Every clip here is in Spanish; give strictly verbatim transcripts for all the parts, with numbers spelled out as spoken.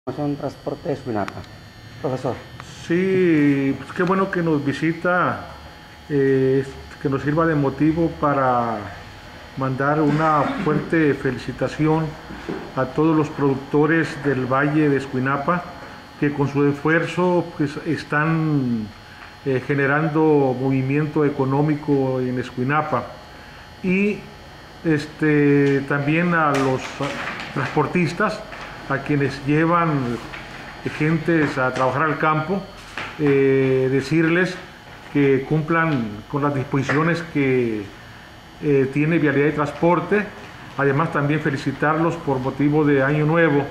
Son transporte de Escuinapa. Profesor. Sí, pues qué bueno que nos visita, eh, que nos sirva de motivo para mandar una fuerte felicitación a todos los productores del Valle de Escuinapa que con su esfuerzo pues, están eh, generando movimiento económico en Escuinapa, y este, también a los transportistas, a quienes llevan gentes a trabajar al campo, eh, decirles que cumplan con las disposiciones que eh, tiene Vialidad y Transporte. Además, también felicitarlos por motivo de Año Nuevo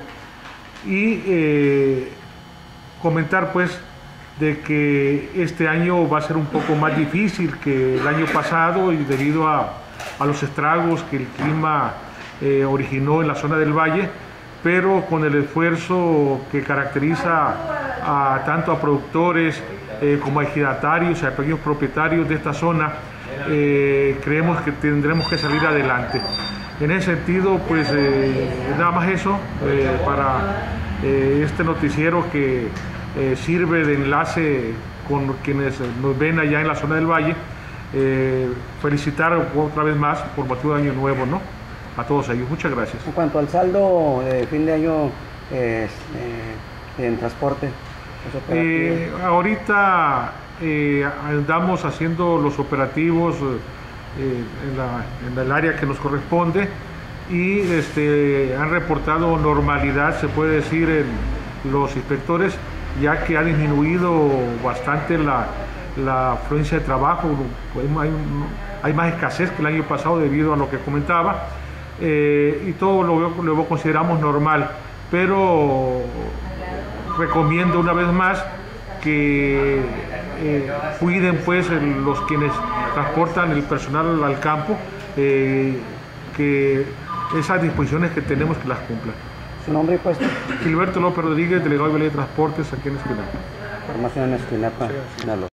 y eh, comentar pues de que este año va a ser un poco más difícil que el año pasado, y debido a, a los estragos que el clima eh, originó en la zona del valle, pero con el esfuerzo que caracteriza a tanto a productores eh, como a ejidatarios y a pequeños propietarios de esta zona, eh, creemos que tendremos que salir adelante. En ese sentido, pues eh, nada más eso, eh, para eh, este noticiero que eh, sirve de enlace con quienes nos ven allá en la zona del valle, eh, felicitar otra vez más por motivo de Año Nuevo, ¿no?, a todos ellos. Muchas gracias. En cuanto al saldo de fin de año eh, eh, en transporte, eh, ahorita eh, andamos haciendo los operativos eh, en, la, en el área que nos corresponde, y este, han reportado normalidad, se puede decir, en los inspectores, ya que ha disminuido bastante la, la afluencia de trabajo. Hay, hay más escasez que el año pasado debido a lo que comentaba. Eh, y todo lo, lo consideramos normal, pero recomiendo una vez más que eh, cuiden pues el, los quienes transportan el personal al campo, eh, que esas disposiciones que tenemos que las cumplan. ¿Su nombre y puesto? Gilberto López Rodríguez, delegado de Vialidad y Transportes aquí en Escuinapa. Formación en Escuinapa, Sinaloa.